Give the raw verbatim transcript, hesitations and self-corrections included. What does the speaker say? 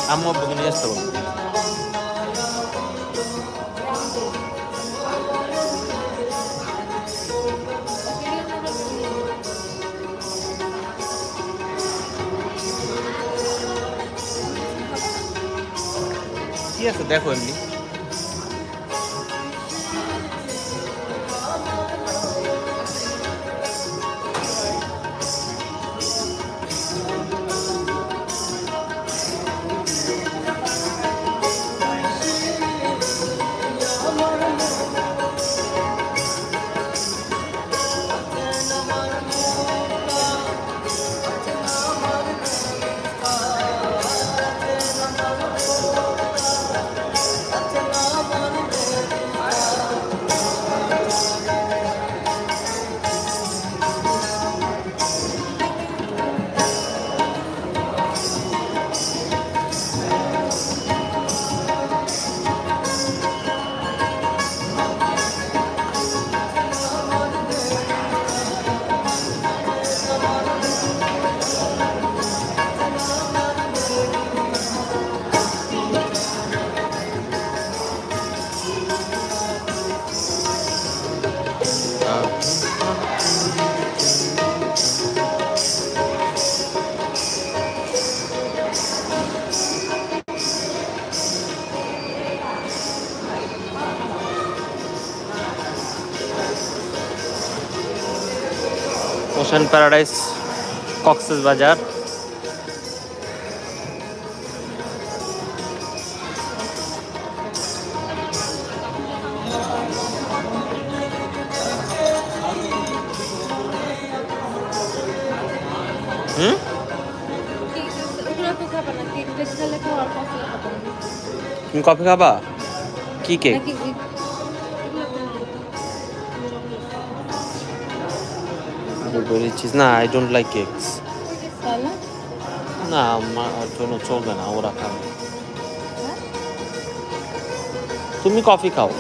আম্মু আব্বুকে নিয়ে আসতে বলো। কি আছে দেখো এমনি। Ocean paradise Cox's Bazar. হুম তুমি কফি খাবা? কি কেক? না, আই ডোন্ট লাইক কেকস। না, আমার জন্য চলবে না, ওরা খাবে। তুমি কফি খাও।